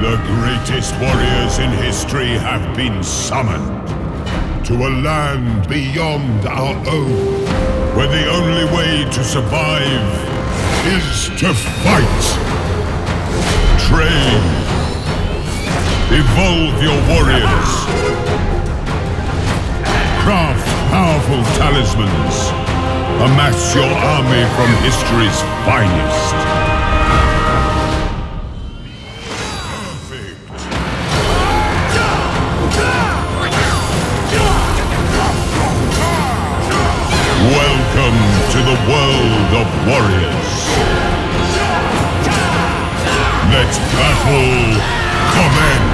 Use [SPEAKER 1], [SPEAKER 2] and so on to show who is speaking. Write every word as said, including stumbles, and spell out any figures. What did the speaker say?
[SPEAKER 1] The greatest warriors in history have been summoned to a land beyond our own, where the only way to survive is to fight. Train. Evolve your warriors. Craft powerful talismans. Amass your army from history's finest. Welcome to the world of warriors. Let battle commence.